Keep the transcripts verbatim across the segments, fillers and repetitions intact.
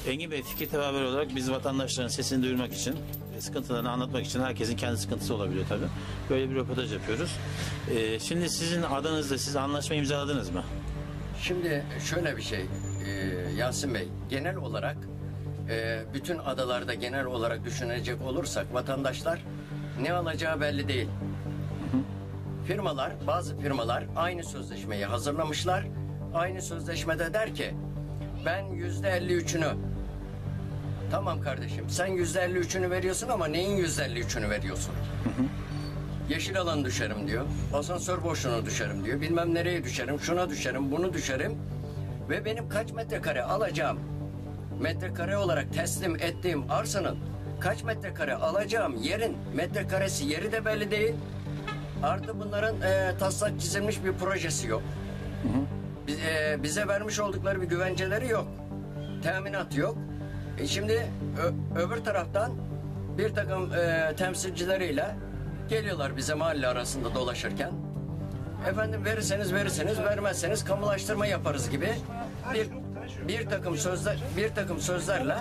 Engin Bey, fikir tevaver olarak biz vatandaşların sesini duyurmak için, sıkıntılarını anlatmak için, herkesin kendi sıkıntısı olabiliyor tabii. Böyle bir röportaj yapıyoruz. Ee, şimdi sizin adınızda siz anlaşma imzaladınız mı? Şimdi şöyle bir şey e, Yasin Bey, genel olarak e, bütün adalarda genel olarak düşünecek olursak vatandaşlar ne alacağı belli değil. Hı hı. Firmalar, bazı firmalar aynı sözleşmeyi hazırlamışlar. Aynı sözleşmede der ki ben yüzde elli üçünü, tamam kardeşim sen yüzde elli üçünü veriyorsun ama neyin yüzde elli üçünü veriyorsun? Hı hı. Yeşil alan düşerim diyor. Asansör boşluğuna düşerim diyor. Bilmem nereye düşerim, şuna düşerim, bunu düşerim. Ve benim kaç metrekare alacağım, metrekare olarak teslim ettiğim arsanın kaç metrekare alacağım yerin metrekaresi yeri de belli değil. Artı bunların e, taslak çizilmiş bir projesi yok. Hı hı. Biz, e, bize vermiş oldukları bir güvenceleri yok. Teminat yok. E şimdi ö, öbür taraftan bir takım e, temsilcileriyle geliyorlar bize mahalle arasında dolaşırken. Efendim verirseniz verirseniz, vermezseniz kamulaştırma yaparız gibi bir bir takım sözler bir takım sözlerle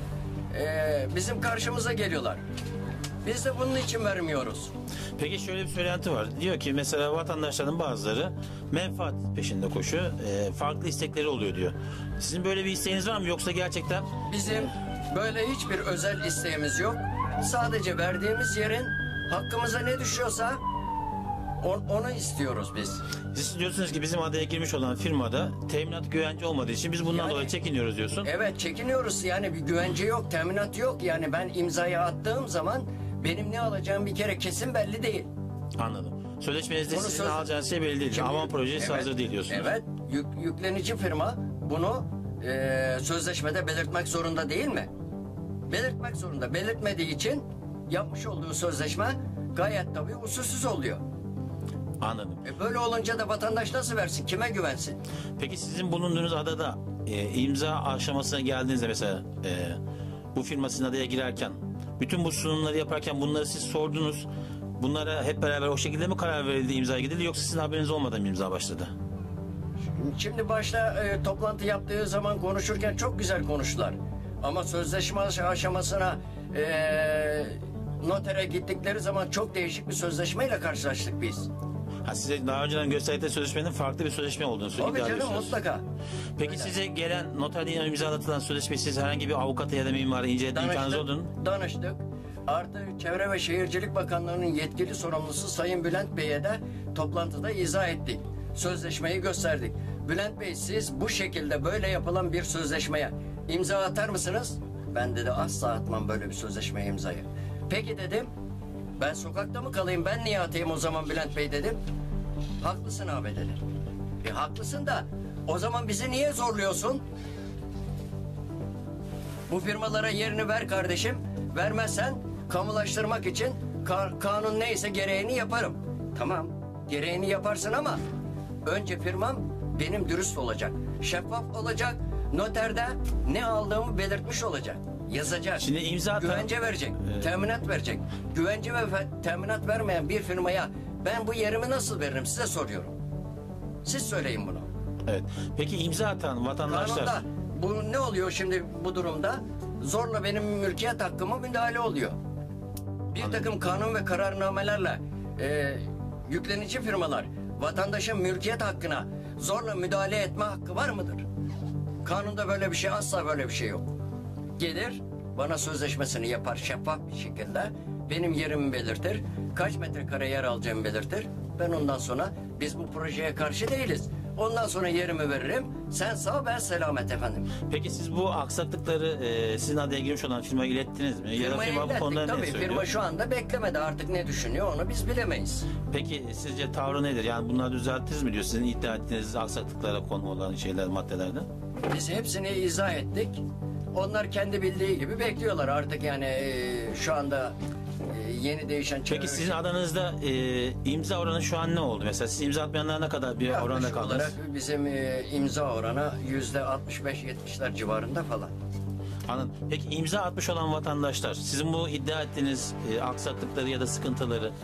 e, bizim karşımıza geliyorlar. Biz de bunun için vermiyoruz. Peki şöyle bir söylenti var. Diyor ki mesela vatandaşların bazıları menfaat peşinde koşuyor. E, farklı istekleri oluyor diyor. Sizin böyle bir isteğiniz var mı yoksa gerçekten? Bizim böyle hiçbir özel isteğimiz yok. Sadece verdiğimiz yerin hakkımıza ne düşüyorsa on, onu istiyoruz biz. Siz diyorsunuz ki bizim adaya girmiş olan firmada teminat güvence olmadığı için biz bundan yani, dolayı çekiniyoruz diyorsun. Evet çekiniyoruz yani bir güvence yok, teminat yok. Yani ben imzayı attığım zaman benim ne alacağım bir kere kesin belli değil. Anladım. Sözleşmenizde bunu sizin söz... alacağınız şey belli değil. Şimdi, Aman projesi evet, hazır değil diyorsunuz. Evet. Yük, yüklenici firma bunu e, sözleşmede belirtmek zorunda değil mi? Belirtmek zorunda. Belirtmediği için yapmış olduğu sözleşme gayet tabii usulsüz oluyor. Anladım. E böyle olunca da vatandaş nasıl versin? Kime güvensin? Peki sizin bulunduğunuz adada e, imza aşamasına geldiğinizde mesela e, bu firma sizin adaya girerken bütün bu sunumları yaparken bunları siz sordunuz. Bunlara hep beraber o şekilde mi karar verildi, imza gidildi yoksa sizin haberiniz olmadan mı imza başladı? Şimdi başta e, toplantı yaptığı zaman konuşurken çok güzel konuştular. Ama sözleşme aşamasına e, notere gittikleri zaman çok değişik bir sözleşmeyle karşılaştık biz. Ha, size daha önceden gösterdikleri sözleşmenin farklı bir sözleşme olduğunu söylüyorsunuz. Tabii canım mutlaka. Peki öyle. Size gelen noterliğine imzalatılan sözleşme siz herhangi bir avukata ya da mimara incelediği imkanınız oldu mu? Danıştık. Artı Çevre ve Şehircilik Bakanlığı'nın yetkili sorumlusu Sayın Bülent Bey'e de toplantıda izah ettik. Sözleşmeyi gösterdik. Bülent Bey siz bu şekilde böyle yapılan bir sözleşmeye imza atar mısınız? Ben dedi asla atmam böyle bir sözleşmeye imzayı. Peki dedim. Ben sokakta mı kalayım? Ben niye atayım o zaman Bülent Bey dedim. Haklısın abi dedi. E haklısın da o zaman bizi niye zorluyorsun? Bu firmalara yerini ver kardeşim. Vermezsen kamulaştırmak için ka kanun neyse gereğini yaparım. Tamam gereğini yaparsın ama önce firmam benim dürüst olacak. Şeffaf olacak. Noterde ne aldığımı belirtmiş olacak. Yazacak. Şimdi imza güvence verecek. Evet. Teminat verecek. Güvence ve teminat vermeyen bir firmaya ben bu yerimi nasıl veririm size soruyorum. Siz söyleyin bunu. Evet. Peki imza atan vatandaşlar... Kanunda bu ne oluyor şimdi bu durumda? Zorla benim mülkiyet hakkıma müdahale oluyor. Bir Anladım. takım kanun ve kararnamelerle e, yüklenici firmalar vatandaşın mülkiyet hakkına zorla müdahale etme hakkı var mıdır? Kanunda böyle bir şey asla böyle bir şey yok. Gelir bana sözleşmesini yapar şeffaf bir şekilde benim yerimi belirtir. Kaç metrekare yer alacağımı belirtir. Ben ondan sonra biz bu projeye karşı değiliz. Ondan sonra yerimi veririm. Sen sağ ben selamet efendim. Peki siz bu aksaklıkları e, sizin adaya girmiş olan firmaya ilettiniz mi? Ya da firma bu konuda tabii, ne söylüyor? Firma şu anda beklemedi artık ne düşünüyor onu biz bilemeyiz. Peki sizce tavrı nedir? Yani bunları düzeltiriz mi diyor sizin iddia ettiğiniz aksaklıklara konu olan şeyler maddelerde? Biz hepsini izah ettik. Onlar kendi bildiği gibi bekliyorlar artık yani e, şu anda e, yeni değişen... Peki sizin adanızda e, imza oranı şu an ne oldu? Mesela siz imza atmayanlar ne kadar bir oranda kaldınız? Olarak bizim e, imza oranı yüzde altmış beş yetmişler civarında falan. Anladım. Peki imza atmış olan vatandaşlar sizin bu iddia ettiğiniz e, aksaklıkları ya da sıkıntıları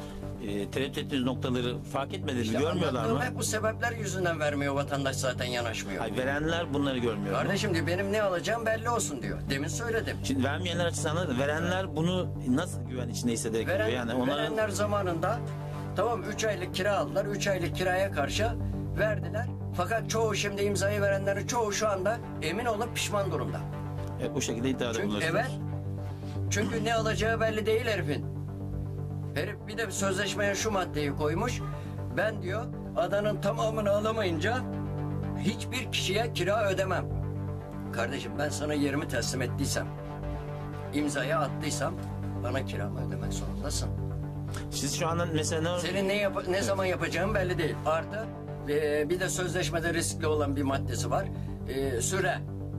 e, tereddüt ettiğiniz noktaları fark etmediğini İşte görmüyorlar mı? anlattığım hep bu sebepler yüzünden vermiyor vatandaş, zaten yanaşmıyor. Hayır, verenler bunları görmüyor mu? Kardeşim diyor, benim ne alacağım belli olsun diyor. Demin söyledim. Şimdi vermeyenler açısından anladım. Verenler bunu nasıl güven içinde hissederek Veren, veriyor? Yani onların Verenler zamanında tamam üç aylık kira aldılar. üç aylık kiraya karşı verdiler. Fakat çoğu, şimdi imzayı verenlerin çoğu şu anda emin olup pişman durumda. hep bu şekilde iddiada Çünkü bulunuyorsunuz. evet. Çünkü ne alacağı belli değil herifin. Herif bir de sözleşmeye şu maddeyi koymuş. Ben diyor adanın tamamını alamayınca hiçbir kişiye kira ödemem. Kardeşim, ben sana yerimi teslim ettiysem, imzaya attıysam bana kiramı ödemek zorundasın. Siz şu anda mesela ne Senin ne, yap ne zaman yapacağın belli değil. Artı e, bir de sözleşmede riskli olan bir maddesi var. E, süre.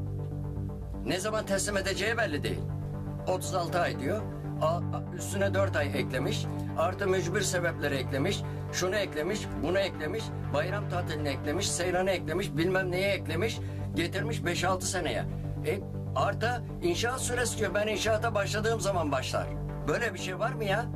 Ne zaman teslim edeceği belli değil. otuz altı ay diyor. A, a- üstüne dört ay eklemiş. Artı mücbir sebepleri eklemiş. Şunu eklemiş, bunu eklemiş. Bayram tatilini eklemiş, seyranı eklemiş, bilmem neyi eklemiş. Getirmiş beş altı seneye. E, artı inşaat süresi diyor. Ben inşaata başladığım zaman başlar. Böyle bir şey var mı ya?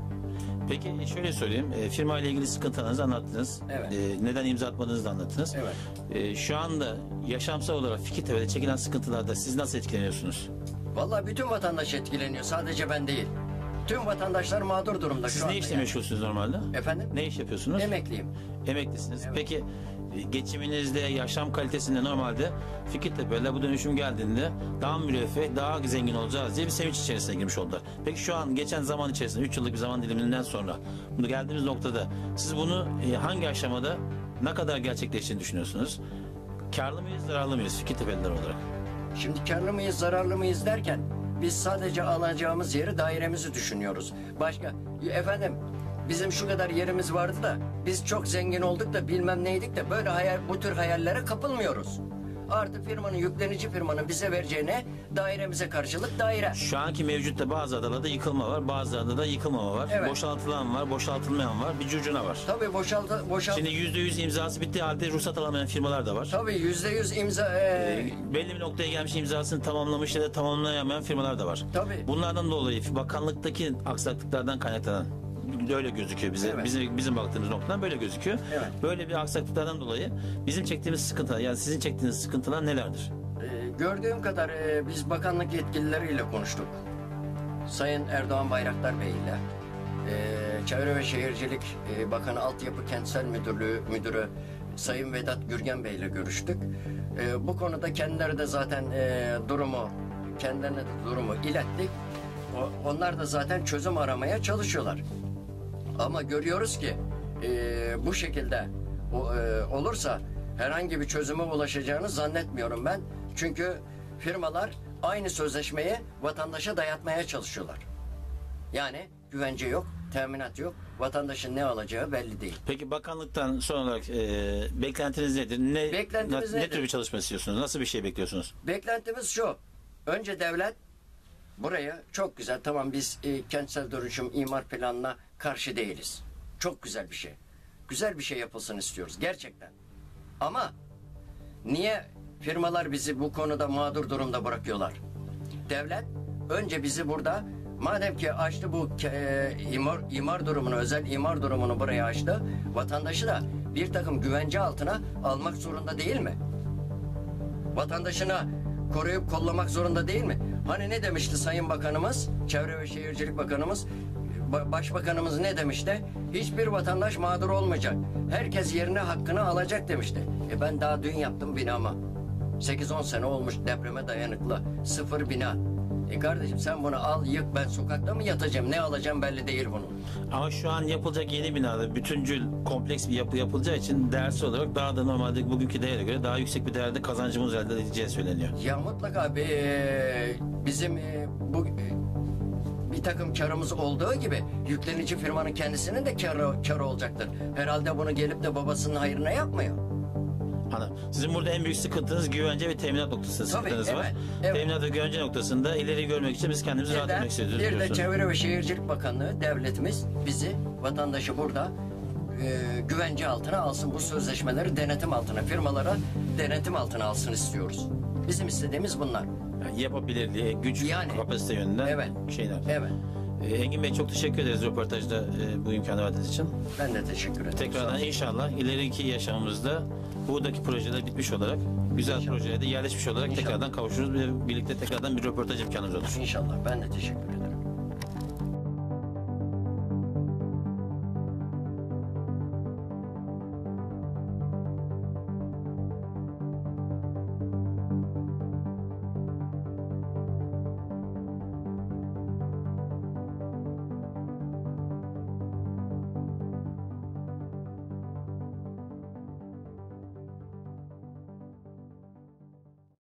Peki şöyle söyleyeyim. E, firma ile ilgili sıkıntılarınızı anlattınız. Evet. E, neden imza atmadığınızı da anlattınız. Evet. E, şu anda yaşamsal olarak Fikirtepe'de çekilen sıkıntılarda siz nasıl etkileniyorsunuz? Vallahi bütün vatandaş etkileniyor. Sadece ben değil. Tüm vatandaşlar mağdur durumda Siz şu anda. ne işle yani. meşgulsünüz normalde? Efendim? Ne iş yapıyorsunuz? Emekliyim. Emeklisiniz. Evet. Peki e, geçiminizde, yaşam kalitesinde normalde Fikirtepe'yle bu dönüşüm geldiğinde daha müreffeh, daha zengin olacağız diye bir sevinç içerisine girmiş oldular. Peki şu an geçen zaman içerisinde, üç yıllık bir zaman diliminden sonra bunu geldiğimiz noktada siz bunu e, hangi aşamada ne kadar gerçekleştiğini düşünüyorsunuz? Karlı mıyız, zararlı mıyız Fikirtepeliler olarak? Şimdi karlı mıyız, zararlı mıyız derken biz sadece alacağımız yeri, dairemizi düşünüyoruz. Başka, efendim bizim şu kadar yerimiz vardı da biz çok zengin olduk da bilmem neydik de böyle hayal, bu tür hayallere kapılmıyoruz. Artı firmanın, yüklenici firmanın bize vereceğine dairemize karşılık daire. Şu anki mevcutta bazı adalarda yıkılma var, bazı adada yıkılmama var. Evet. Boşaltılan var, boşaltılmayan var, bir curcuna var. Tabii boşaltı, boşalt. Şimdi yüzde yüz imzası bittiği halde ruhsat alamayan firmalar da var. Tabii yüzde yüz imza. e, Ee, belli bir noktaya gelmiş, imzasını tamamlamış ya da tamamlayamayan firmalar da var. Tabii. Bunlardan dolayı bakanlıktaki aksaklıklardan kaynaklanan öyle gözüküyor bize. Evet. Bizim bizim baktığımız noktadan böyle gözüküyor. Evet. Böyle bir aksaklıklardan dolayı bizim çektiğimiz sıkıntılar, yani sizin çektiğiniz sıkıntılar nelerdir? e, gördüğüm kadar e, biz bakanlık yetkilileriyle konuştuk. Sayın Erdoğan Bayraktar Bey ile e, Çevre ve Şehircilik e, Bakanı Altyapı Kentsel Müdürlüğü Müdürü Sayın Vedat Gürgen Bey ile görüştük. E, bu konuda kendileri de zaten e, durumu kendilerine de durumu ilettik. O- onlar da zaten çözüm aramaya çalışıyorlar. Ama görüyoruz ki e, bu şekilde o, e, olursa herhangi bir çözüme ulaşacağını zannetmiyorum ben. Çünkü firmalar aynı sözleşmeyi vatandaşa dayatmaya çalışıyorlar. Yani güvence yok, teminat yok, vatandaşın ne alacağı belli değil. Peki bakanlıktan son olarak e, beklentiniz nedir? Ne, Beklentimiz ne, ne nedir? tür bir çalışma istiyorsunuz? Nasıl bir şey bekliyorsunuz? Beklentimiz şu: önce devlet buraya çok güzel, tamam biz e, kentsel dönüşüm imar planına karşı değiliz. Çok güzel bir şey. Güzel bir şey yapılsın istiyoruz gerçekten. Ama niye firmalar bizi bu konuda mağdur durumda bırakıyorlar? Devlet önce bizi burada, madem ki açtı bu e, imar, imar durumunu, özel imar durumunu buraya açtı, vatandaşı da bir takım güvence altına almak zorunda değil mi? Vatandaşını koruyup kollamak zorunda değil mi? Hani ne demişti Sayın Bakanımız, Çevre ve Şehircilik Bakanımız, Ba- Başbakanımız ne demişti? Hiçbir vatandaş mağdur olmayacak. Herkes yerine hakkını alacak demişti. E ben daha dün yaptım binamı. sekiz on sene olmuş, depreme dayanıklı. Sıfır bina. E kardeşim sen bunu al yık, ben sokakta mı yatacağım? Ne alacağım belli değil bunun. Ama şu an yapılacak yeni binada bütüncül, kompleks bir yapı yapılacağı için değersiz olarak daha da normalde bugünkü değere göre daha yüksek bir değerde kazancımız elde edeceği söyleniyor. Ya mutlaka bir, e, bizim e, bu e, bir takım karımız olduğu gibi yüklenici firmanın kendisinin de karı, karı olacaktır. Herhalde bunu gelip de babasının hayrına yapmıyor. Hanım, sizin burada en büyük sıkıntınız güvence ve teminat noktasında Tabii, sıkıntınız var. evet, evet. Teminat ve güvence noktasında ileri görmek için biz kendimizi rahat Bir etmek de, istiyoruz. bir de diyorsunuz. Çevre ve Şehircilik Bakanlığı, devletimiz bizi, vatandaşı burada e, güvence altına alsın. Bu sözleşmeleri denetim altına, firmalara denetim altına alsın istiyoruz. Bizim istediğimiz bunlar. Yani yapabilirliği, güç, Yani, kapasite yönünden evet, şeyler. evet. E, Engin Bey çok teşekkür ederiz röportajda e, bu imkanı verdiğiniz için. Ben de teşekkür ederim. Tekrardan inşallah ileriki yaşamımızda buradaki projeler bitmiş olarak, güzel İnşallah. projeye de yerleşmiş olarak İnşallah. tekrardan kavuşuruz ve birlikte tekrardan bir röportaj imkanımız olur. İnşallah. Ben de teşekkür ederim.